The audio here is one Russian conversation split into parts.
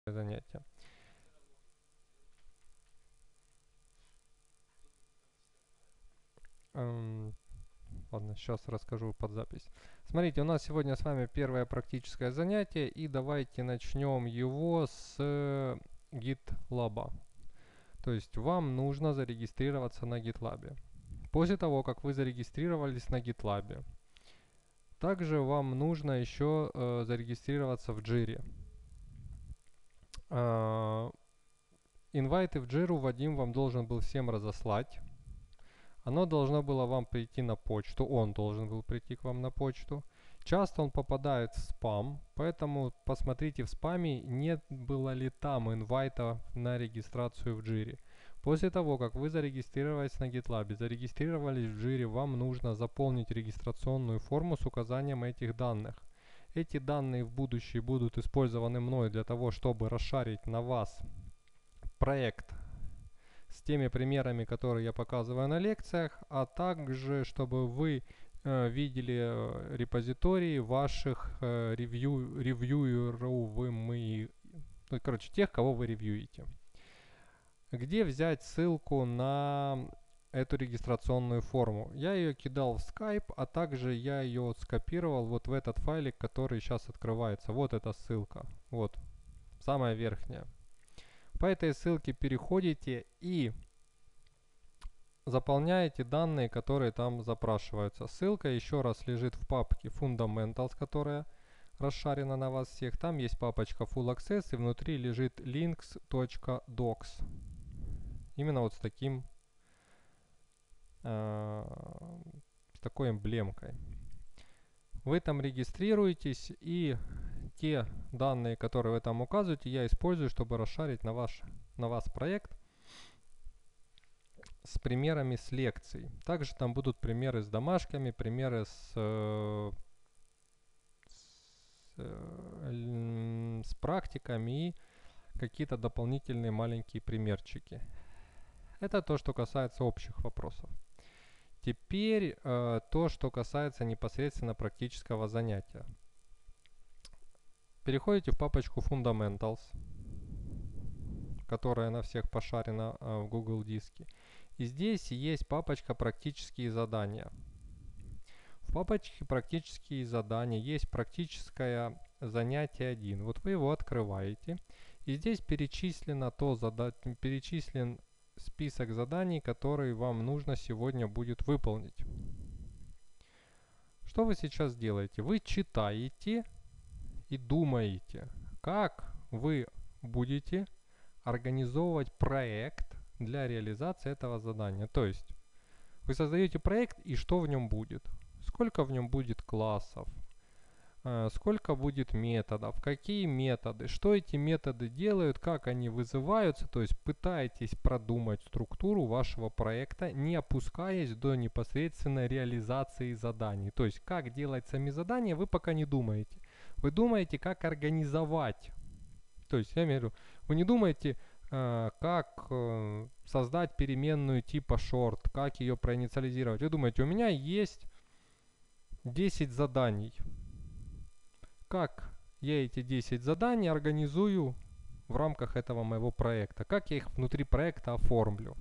занятие. Эм, Ладно, сейчас расскажу под запись. Смотрите, у нас сегодня с вами первое практическое занятие, и давайте начнем его с GitLab. То есть вам нужно зарегистрироваться на GitLab. После того, как вы зарегистрировались на GitLab, также вам нужно еще зарегистрироваться в Jira. Инвайты в Jira Вадим вам должен был всем разослать. Оно должно было вам прийти на почту, он должен был прийти к вам на почту. Часто он попадает в спам, поэтому посмотрите в спаме, нет было ли там инвайта на регистрацию в Jira. После того, как вы зарегистрировались на GitLab, зарегистрировались в Jira, вам нужно заполнить регистрационную форму с указанием этих данных. Эти данные в будущем будут использованы мной для того, чтобы расшарить на вас проект с теми примерами, которые я показываю на лекциях, а также чтобы вы видели репозитории ваших ревьюеров, ну, короче, тех, кого вы ревьюете. Где взять ссылку на эту регистрационную форму? Я ее кидал в Skype, а также я ее скопировал вот в этот файлик, который сейчас открывается. Вот эта ссылка. Вот, самая верхняя. По этой ссылке переходите и заполняете данные, которые там запрашиваются. Ссылка еще раз лежит в папке Fundamentals, которая расшарена на вас всех. Там есть папочка Full Access, и внутри лежит links.docs. Именно вот с такой эмблемкой. Вы там регистрируетесь, и те данные, которые вы там указываете, я использую, чтобы расшарить на вас проект с примерами с лекций. Также там будут примеры с домашками, примеры с практиками и какие-то дополнительные маленькие примерчики. Это то, что касается общих вопросов. Теперь то, что касается непосредственно практического занятия. Переходите в папочку Fundamentals, которая на всех пошарена в Google диске. И здесь есть папочка «Практические задания». В папочке «Практические задания» есть практическое занятие 1. Вот вы его открываете. И здесь перечислен список заданий, которые вам нужно сегодня будет выполнить. Что вы сейчас делаете? Вы читаете и думаете, как вы будете организовывать проект для реализации этого задания. То есть вы создаете проект, и что в нем будет? Сколько в нем будет классов? Сколько будет методов? Какие методы? Что эти методы делают? Как они вызываются? То есть пытаетесь продумать структуру вашего проекта, не опускаясь до непосредственной реализации заданий. То есть как делать сами задания, вы пока не думаете. Вы думаете, как организовать. То есть я имею в виду, вы не думаете, как создать переменную типа short, как ее проинициализировать. Вы думаете, у меня есть 10 заданий. Как я эти 10 заданий организую в рамках этого моего проекта? Как я их внутри проекта оформлю?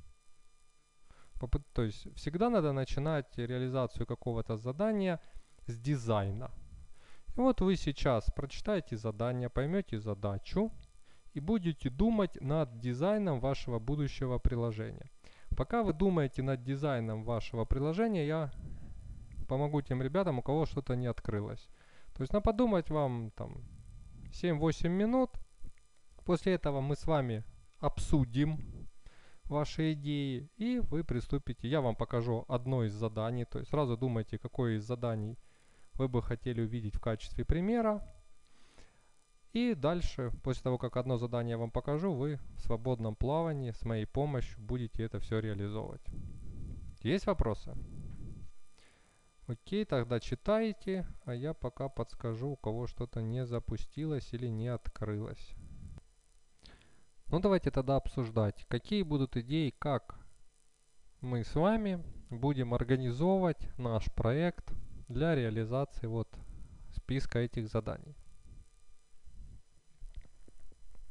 То есть всегда надо начинать реализацию какого-то задания с дизайна. И вот вы сейчас прочитаете задание, поймете задачу и будете думать над дизайном вашего будущего приложения. Пока вы думаете над дизайном вашего приложения, я помогу тем ребятам, у кого что-то не открылось. То есть на подумать вам там 7-8 минут. После этого мы с вами обсудим ваши идеи, и вы приступите. Я вам покажу одно из заданий. То есть сразу думайте, какое из заданий вы бы хотели увидеть в качестве примера. И дальше, после того, как одно задание я вам покажу, вы в свободном плавании с моей помощью будете это все реализовывать. Есть вопросы? Окей, тогда читайте, а я пока подскажу, у кого что-то не запустилось или не открылось. Ну давайте тогда обсуждать, какие будут идеи, как мы с вами будем организовывать наш проект для реализации вот списка этих заданий.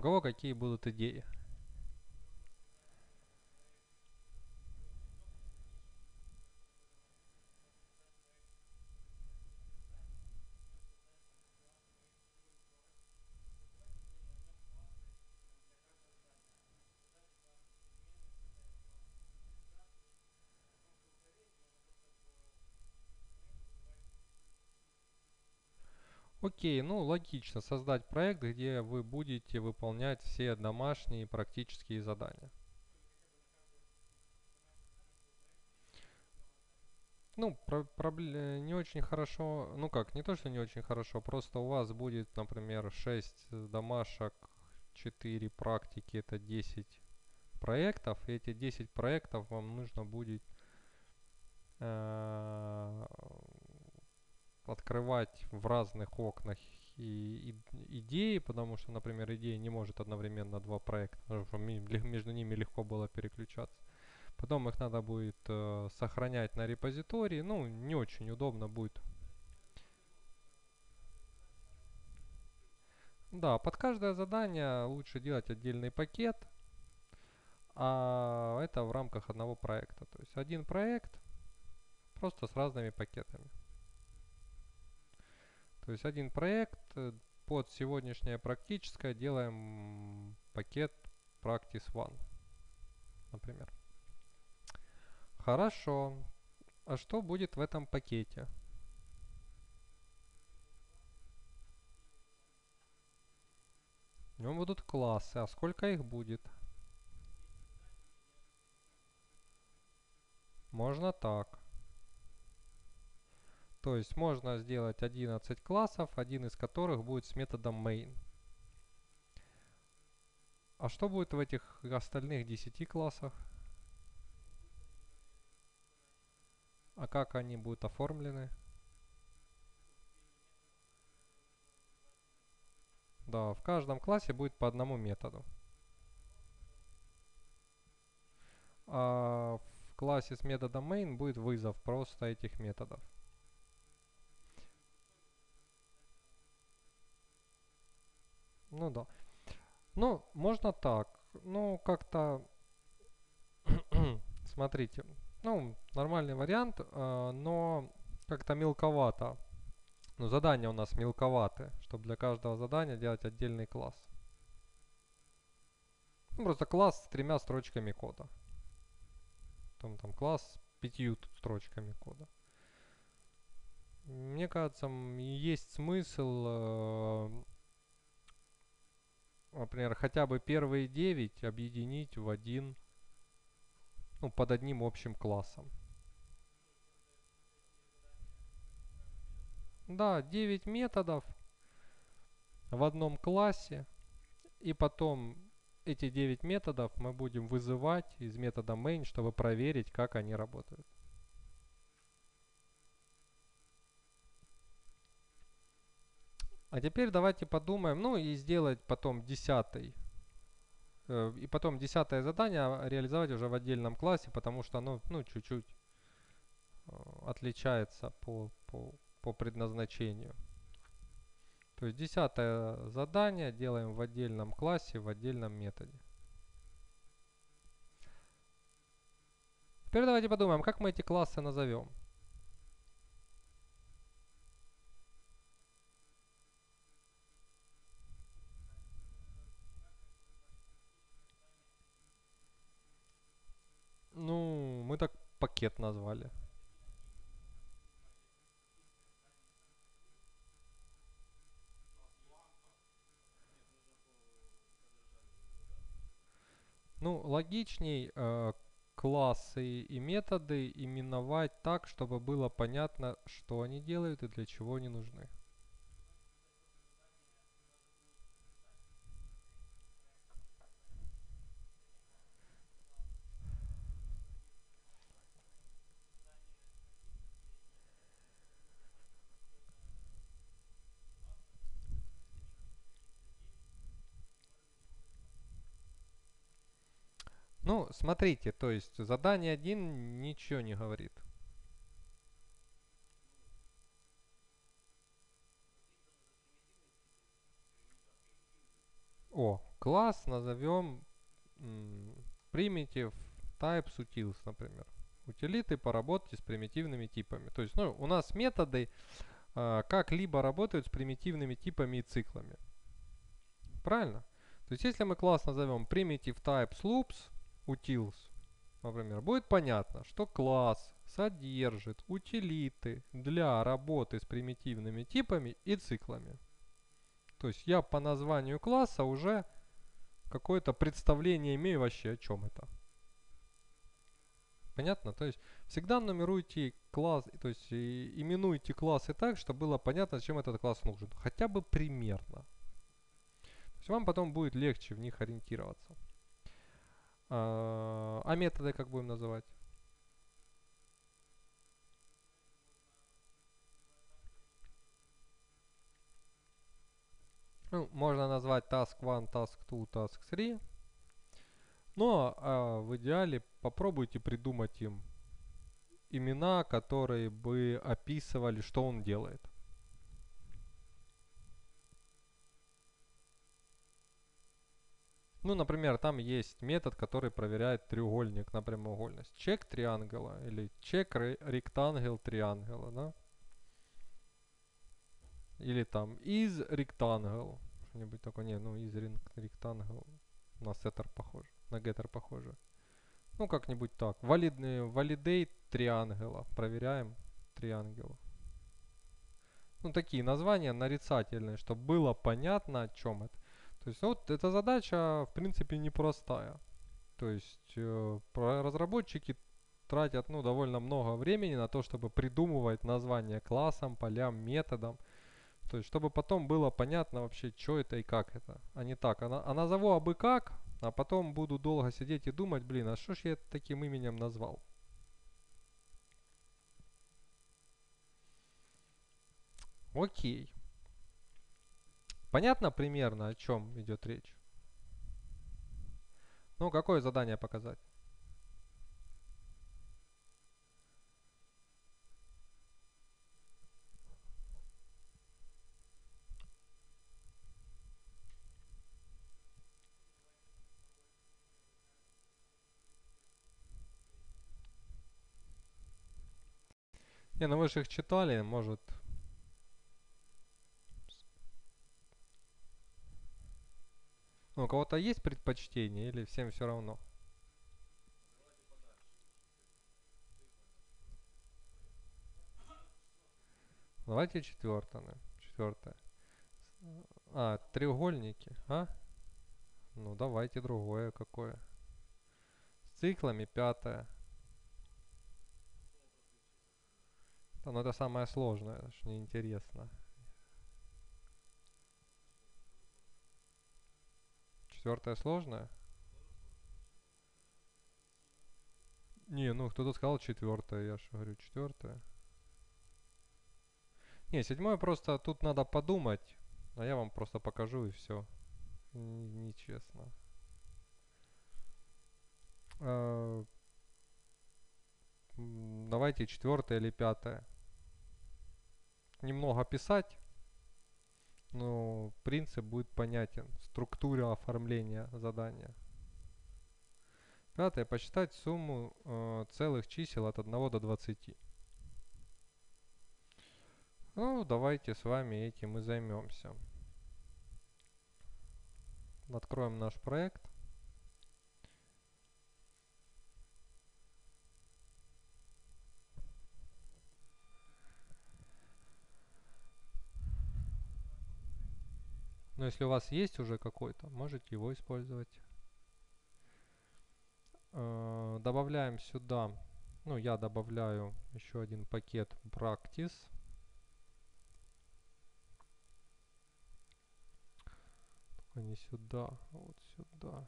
кого какие будут идеи? Окей, ну логично создать проект, где вы будете выполнять все домашние практические задания. Ну, не очень хорошо, ну как, не то, что не очень хорошо, просто у вас будет, например, 6 домашек, 4 практики, это 10 проектов, и эти 10 проектов вам нужно будет э, открывать в разных окнах идеи, потому что, например, идея не может одновременно два проекта, потому что между ними легко было переключаться. Потом их надо будет сохранять на репозитории, ну, не очень удобно будет. Да, под каждое задание лучше делать отдельный пакет, а это в рамках одного проекта. То есть один проект просто с разными пакетами. То есть один проект под сегодняшнее практическое делаем пакет Practice One, например. Хорошо. А что будет в этом пакете? В нем будут классы. А сколько их будет? Можно так. То есть можно сделать 11 классов, один из которых будет с методом main. А что будет в этих остальных 10 классах? А как они будут оформлены? Да, в каждом классе будет по одному методу. А в классе с методом main будет вызов просто этих методов. Ну да. Ну, можно так. Ну, как-то, смотрите. Ну, нормальный вариант, но как-то мелковато. Ну, задания у нас мелковаты, чтобы для каждого задания делать отдельный класс. Ну, просто класс с 3 строчками кода. Там класс с 5 строчками кода. Мне кажется, есть смысл, например, хотя бы первые 9 объединить в один, ну, под одним общим классом. Да, 9 методов в одном классе, и потом эти 9 методов мы будем вызывать из метода main, чтобы проверить, как они работают. А теперь давайте подумаем, ну и сделать потом 10-й. И потом 10-е задание реализовать уже в отдельном классе, потому что оно, ну, чуть-чуть отличается по предназначению. То есть 10-е задание делаем в отдельном классе, в отдельном методе. Теперь давайте подумаем, как мы эти классы назовем. Ну, мы так пакет назвали. Ну, логичней классы и методы именовать так, чтобы было понятно, что они делают и для чего они нужны. Ну, смотрите, то есть задание 1 ничего не говорит. О, класс назовем primitive types utils, например. Утилиты по работе с примитивными типами. То есть, ну, у нас методы как-либо работают с примитивными типами и циклами. Правильно? То есть, если мы класс назовем primitive types loops utils, например, будет понятно, что класс содержит утилиты для работы с примитивными типами и циклами. То есть я по названию класса уже какое-то представление имею вообще, о чем это. Понятно? То есть всегда нумеруйте класс, то есть именуйте классы так, чтобы было понятно, зачем этот класс нужен. Хотя бы примерно. То есть вам потом будет легче в них ориентироваться. А методы как будем называть? Ну, можно назвать task1, task2, task3. Но в идеале попробуйте придумать им имена, которые бы описывали, что он делает. Ну, например, там есть метод, который проверяет треугольник на прямоугольность. Check триангла или check rectangle триангла, да? Или там is rectangle. Что-нибудь такое. Не, ну is rectangle. На setter похоже. На getter похоже. Ну, как-нибудь так. Validate триангла. Проверяем триангл. Ну, такие названия нарицательные, чтобы было понятно, о чем это. То есть, вот эта задача, в принципе, непростая. То есть, разработчики тратят, ну, довольно много времени на то, чтобы придумывать названия классам, полям, методам. То есть, чтобы потом было понятно вообще, что это и как это. А не так. А назову абы как, а потом буду долго сидеть и думать, блин, а что ж я таким именем назвал? Окей. Понятно примерно, о чем идет речь? Ну, какое задание показать? Не, ну вы же их читали, может... Ну, у кого-то есть предпочтение или всем все равно? Давайте четвертое. Четвертое. А, треугольники, а? Ну, давайте другое какое. С циклами пятое. Да, ну это самое сложное, это ж неинтересно. Четвертое сложное? Не, ну кто-то сказал четвертое, я же говорю четвертое. Не, седьмое просто тут надо подумать, а я вам просто покажу и все. Нечестно. Давайте четвертое или пятое. Немного писать, но принцип будет понятен. Структура оформления задания. Пятое. Посчитать сумму целых чисел от 1 до 20. Ну, давайте с вами этим и займемся. Откроем наш проект. Но если у вас есть уже какой-то, можете его использовать. Добавляем сюда, ну я добавляю еще один пакет practice. Только не сюда, а вот сюда.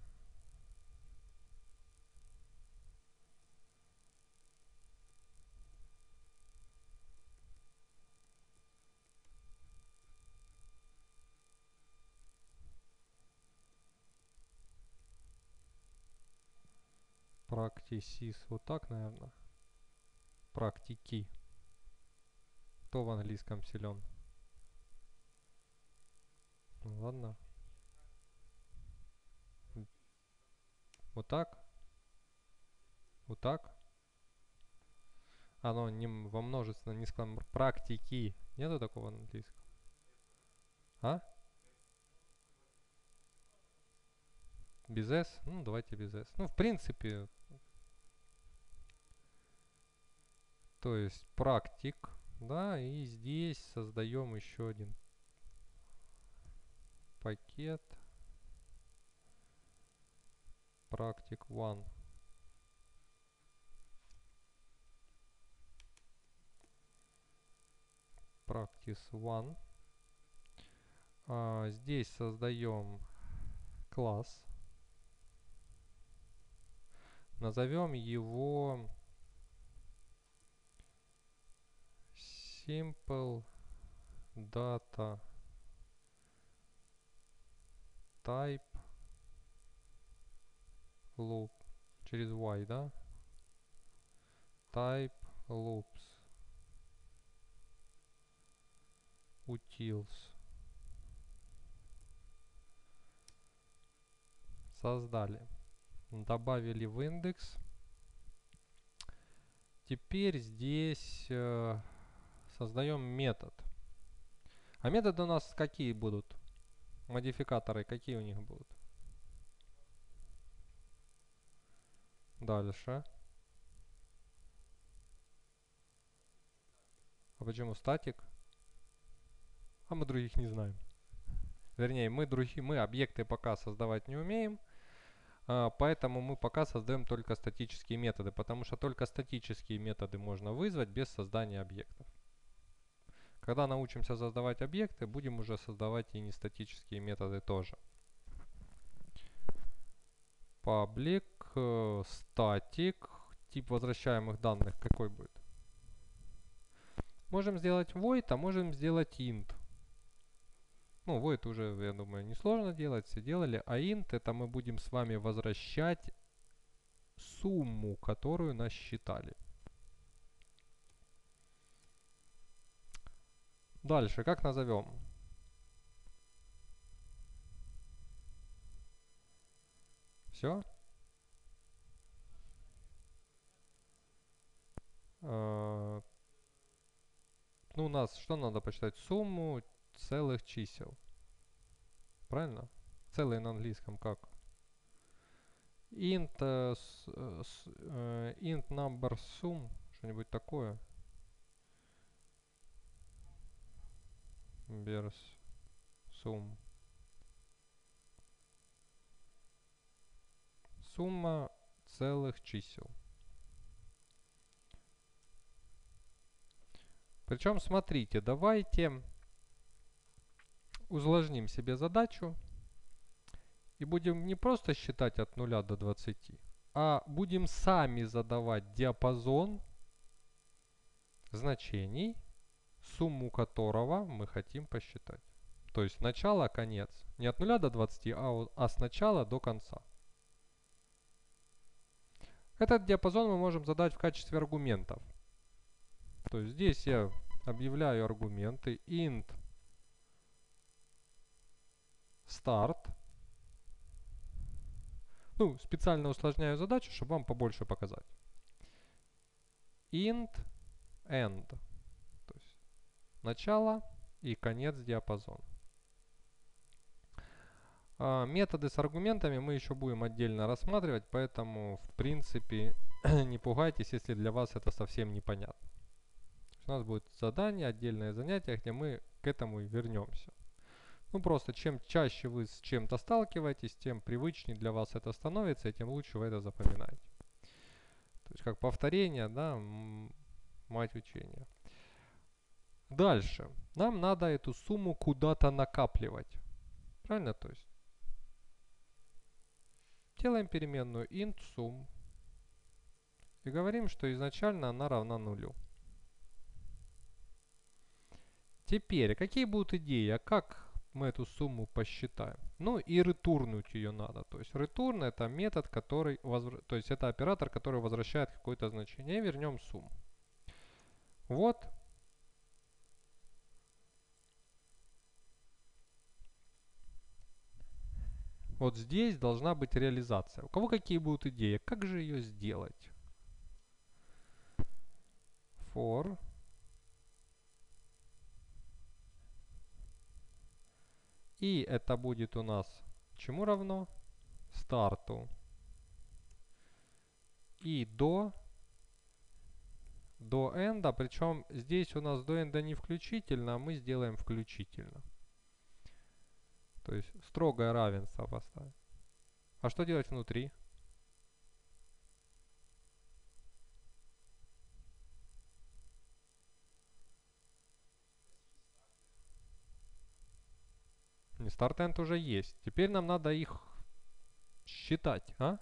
Practices, вот так, наверное. Практики. Кто в английском силен? Ну, ладно. Вот так? Вот так? Оно не во множественном низком практики. Нету такого на английском? А? Без S? Ну, давайте без S. Ну, в принципе, то есть практик, да, и здесь создаем еще один пакет. Практик one. Practice one. Здесь создаем класс. Назовем его Simple Data Type Loop. Через Y, да? Type Loops. Utils. Создали. Добавили в индекс. Теперь здесь создаем метод. А методы у нас какие будут? Модификаторы какие у них будут? Дальше. А почему статик? А мы других не знаем. Вернее, мы объекты пока создавать не умеем, поэтому мы пока создаем только статические методы, потому что только статические методы можно вызвать без создания объектов. Когда научимся создавать объекты, будем уже создавать и нестатические методы тоже. Public, static, тип возвращаемых данных какой будет? Можем сделать void, а можем сделать int. Ну, void уже, я думаю, несложно делать, все делали. А int это мы будем с вами возвращать сумму, которую насчитали. Дальше, как назовем? Все? Ну, у нас что надо посчитать? Сумму целых чисел. Правильно? Целые на английском как? Int, int number sum, что-нибудь такое. Берс sum. Сумма целых чисел. Причем, смотрите, давайте усложним себе задачу и будем не просто считать от 0 до 20, а будем сами задавать диапазон значений, сумму которого мы хотим посчитать. То есть начало, конец. Не от 0 до 20, а с начала до конца. Этот диапазон мы можем задать в качестве аргументов. То есть здесь я объявляю аргументы int start. Ну, специально усложняю задачу, чтобы вам побольше показать. Int end. То есть начало и конец диапазона. Методы с аргументами мы еще будем отдельно рассматривать, поэтому, в принципе, не пугайтесь, если для вас это совсем непонятно. У нас будет задание, отдельное занятие, где мы к этому и вернемся. Ну, просто чем чаще вы с чем-то сталкиваетесь, тем привычнее для вас это становится, и тем лучше вы это запоминаете. То есть, как повторение, да, мать учения. Дальше. Нам надо эту сумму куда-то накапливать. Правильно? То есть, делаем переменную int sum и говорим, что изначально она равна нулю. Теперь, какие будут идеи? А как мы эту сумму посчитаем? Ну и ретурнуть ее надо. То есть return это метод, который, то есть это оператор, который возвращает какое-то значение. И вернем сумму. Вот. Вот здесь должна быть реализация. У кого какие будут идеи? Как же ее сделать? For и это будет у нас чему равно? Старту. И до энда, причем здесь у нас до энда не включительно, а мы сделаем включительно. То есть строгое равенство поставим. А что делать внутри? Не, старт энд уже есть. Теперь нам надо их считать, а?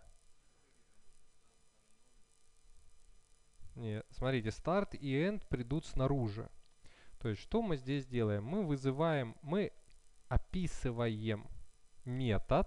Не, смотрите, старт и end придут снаружи. То есть что мы здесь делаем? Мы описываем метод,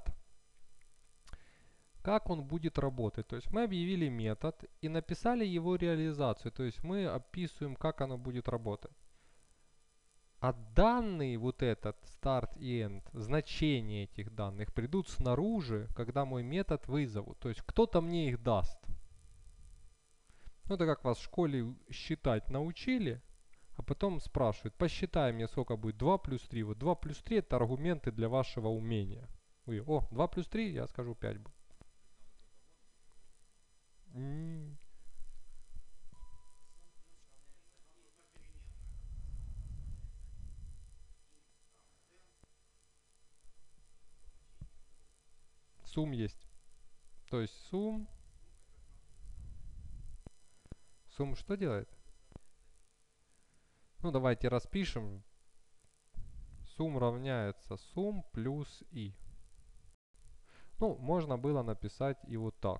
как он будет работать. То есть мы объявили метод и написали его реализацию. То есть мы описываем, как оно будет работать. А данные, вот этот start и end, значения этих данных придут снаружи, когда мой метод вызову. То есть кто-то мне их даст. Ну, это как вас в школе считать научили, а потом спрашивают, посчитай мне, сколько будет 2 плюс 3. Вот 2 плюс 3 это аргументы для вашего умения. Вы, 2 плюс 3, я скажу 5 будет. Сумм есть. То есть сумм что делает? Ну, давайте распишем. Сумм равняется сумм плюс и. Ну, можно было написать и вот так.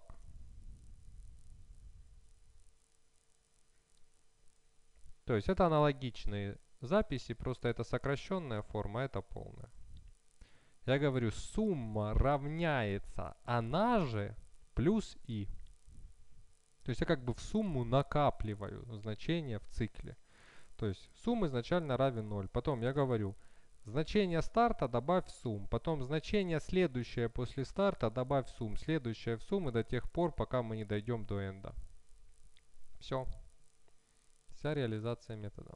То есть это аналогичные записи, просто это сокращенная форма, это полная. Я говорю, сумма равняется она же плюс и. То есть я как бы в сумму накапливаю значения в цикле. То есть сумма изначально равен 0. Потом я говорю, значение старта добавь в сумм. Потом значение следующее после старта добавь в сумм. Следующее в сумму до тех пор, пока мы не дойдем до энда. Все. Вся реализация метода.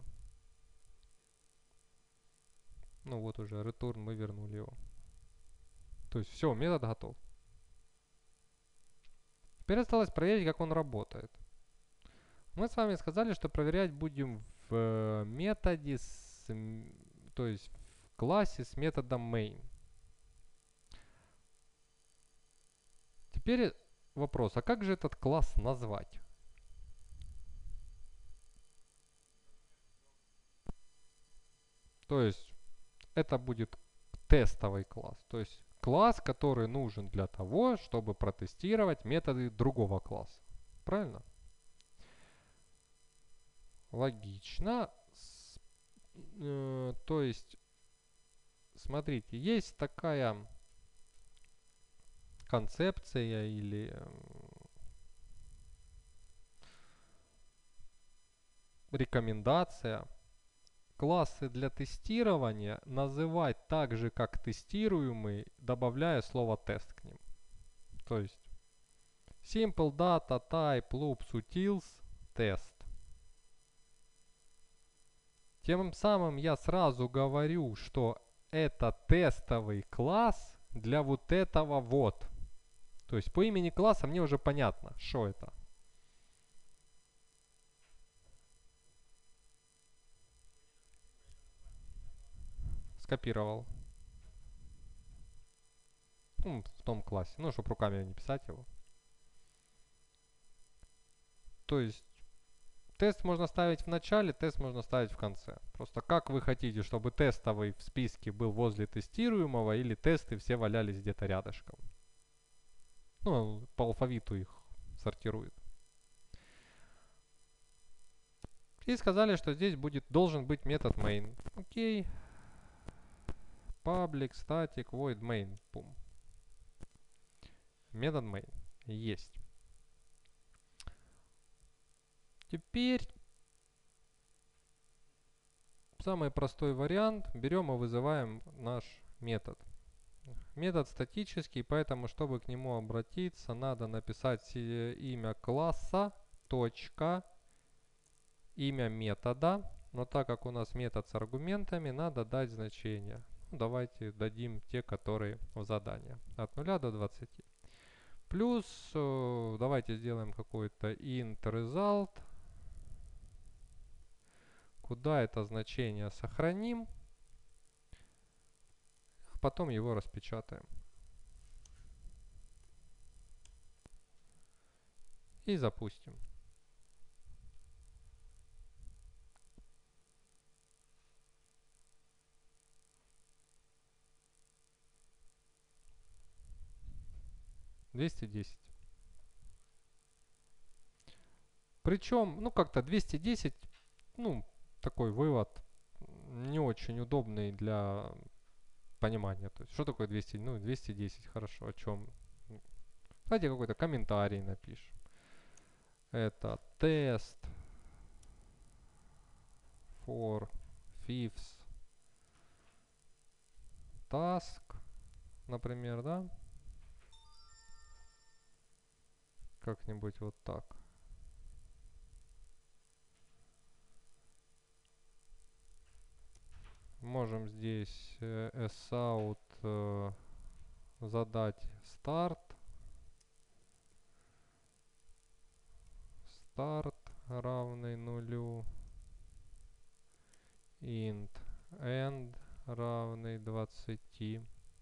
Ну вот уже return, мы вернули его. То есть все, метод готов. Теперь осталось проверить, как он работает. Мы с вами сказали, что проверять будем в методе, то есть в классе с методом main. Теперь вопрос, а как же этот класс назвать? То есть это будет тестовый класс. То есть класс, который нужен для того, чтобы протестировать методы другого класса. Правильно? Логично. То есть, смотрите, есть такая концепция или рекомендация классы для тестирования называть так же, как тестируемый, добавляя слово тест к ним. То есть simple data type loops utils test. Тем самым я сразу говорю, что это тестовый класс для вот этого вот. То есть по имени класса мне уже понятно, что это. Скопировал. Ну, в том классе. Ну, чтобы руками не писать его. То есть тест можно ставить в начале, тест можно ставить в конце. Просто как вы хотите, чтобы тестовый в списке был возле тестируемого или тесты все валялись где-то рядышком. Ну, по алфавиту их сортирует. И сказали, что здесь должен быть метод main. Окей. Public, static, void main. Пум. Метод main. Есть. Теперь самый простой вариант. Берем и вызываем наш метод. Метод статический, поэтому, чтобы к нему обратиться, надо написать имя класса, точка, имя метода. Но так как у нас метод с аргументами, надо дать значение. Ну, давайте дадим те, которые в задании. От 0 до 20. Плюс, давайте сделаем какой-то int result. Куда это значение сохраним. А потом его распечатаем. И запустим. $210. Причем, ну как-то 210, ну, такой вывод не очень удобный для понимания. То есть, что такое 200? Ну, 210, хорошо, о чем? Давайте какой-то комментарий напишем. Это тест for fifth task, например, да? Как-нибудь вот так. Можем здесь sout задать start. Start равный нулю. Int end равный 20.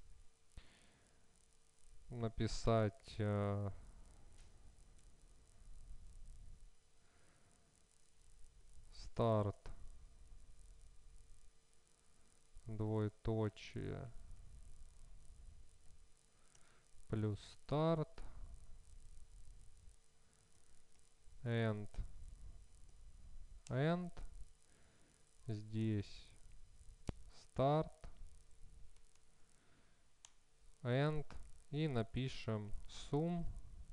Написать start двоеточие плюс start end end. Здесь start end и напишем sum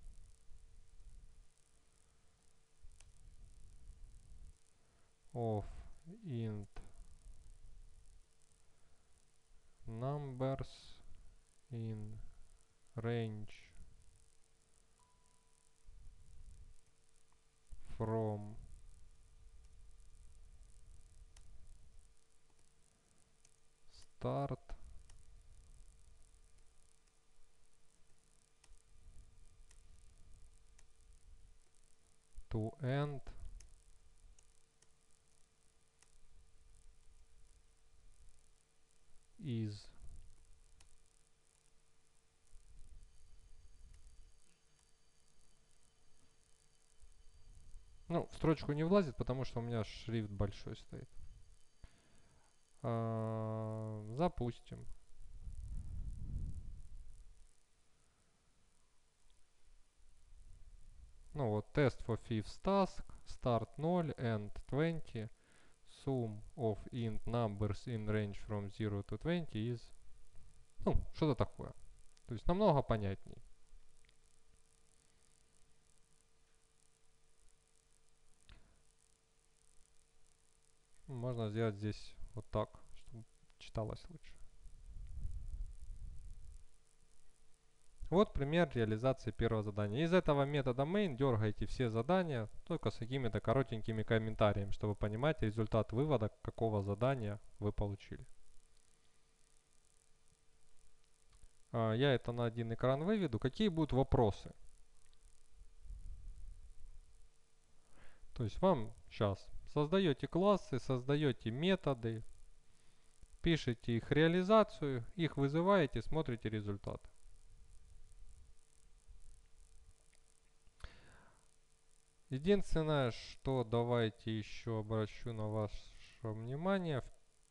of int numbers in range from start to end is. Ну, в строчку не влазит, потому что у меня шрифт большой стоит. Запустим. Ну вот, test for fifth task, start 0, end 20, sum of int numbers in range from 0 to 20 is... Ну, что-то такое. То есть намного понятней. Можно сделать здесь вот так, чтобы читалось лучше. Вот пример реализации первого задания. Из этого метода main дергайте все задания, только с какими-то коротенькими комментариями, чтобы понимать результат вывода, какого задания вы получили. Я это на один экран выведу. Какие будут вопросы? То есть вам сейчас создаете классы, создаете методы, пишете их реализацию, их вызываете, смотрите результат. Единственное, что давайте еще обращу на ваше внимание.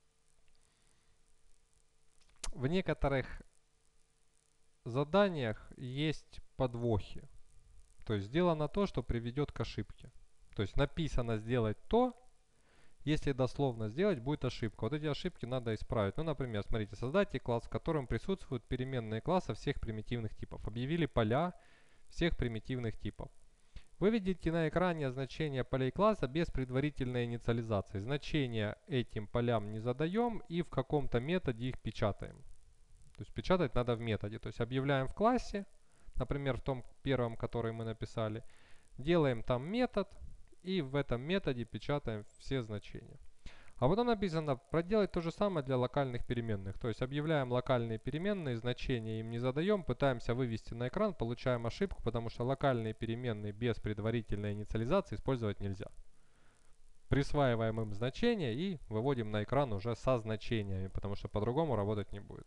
В некоторых заданиях есть подвохи. То есть сделано то, что приведет к ошибке. То есть написано сделать то, если дословно сделать, будет ошибка. Вот эти ошибки надо исправить. Ну, например, смотрите, создайте класс, в котором присутствуют переменные класса всех примитивных типов. Объявили поля всех примитивных типов. Вы видите на экране значение полей класса без предварительной инициализации. Значения этим полям не задаем и в каком-то методе их печатаем. То То есть печатать надо в методе. То есть объявляем в классе, например, в том первом, который мы написали, делаем там метод, и в этом методе печатаем все значения. А потом написано проделать то же самое для локальных переменных. То есть объявляем локальные переменные, значения им не задаем, пытаемся вывести на экран, получаем ошибку, потому что локальные переменные без предварительной инициализации использовать нельзя. Присваиваем им значения и выводим на экран уже со значениями, потому что по-другому работать не будет.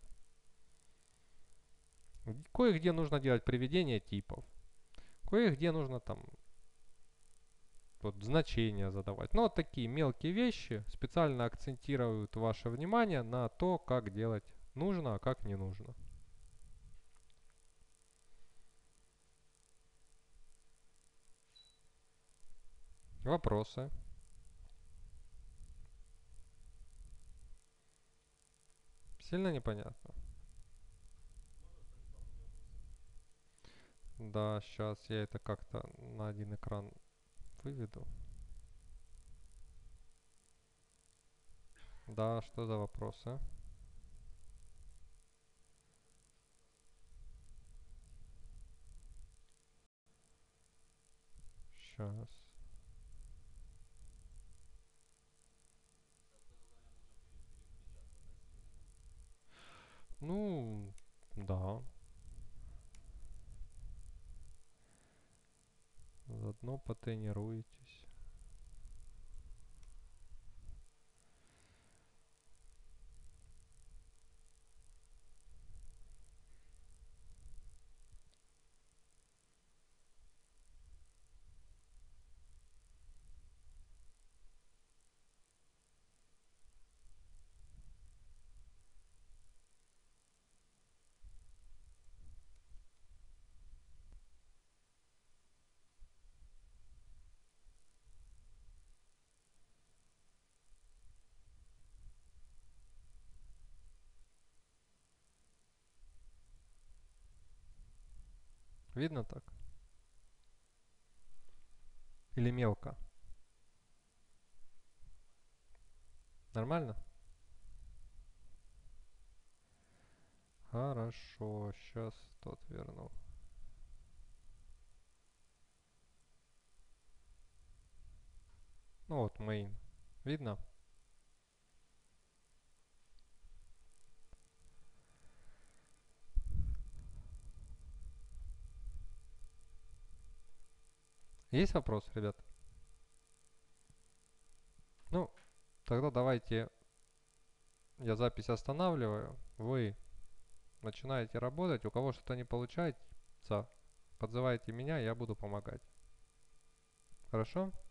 Кое-где нужно делать приведение типов. Кое-где нужно там вот значения задавать. Но вот такие мелкие вещи специально акцентируют ваше внимание на то, как делать нужно, а как не нужно. Вопросы? Сильно непонятно? Да, сейчас я это как-то на один экран выведу. Да, что за вопросы? Сейчас. Ну, да. Заодно потренируетесь. Видно так? Или мелко? Нормально? Хорошо, сейчас тот верну. Ну вот, main. Видно? Есть вопрос, ребят? Ну, тогда давайте я запись останавливаю. Вы начинаете работать. У кого что-то не получается, подзывайте меня, я буду помогать. Хорошо?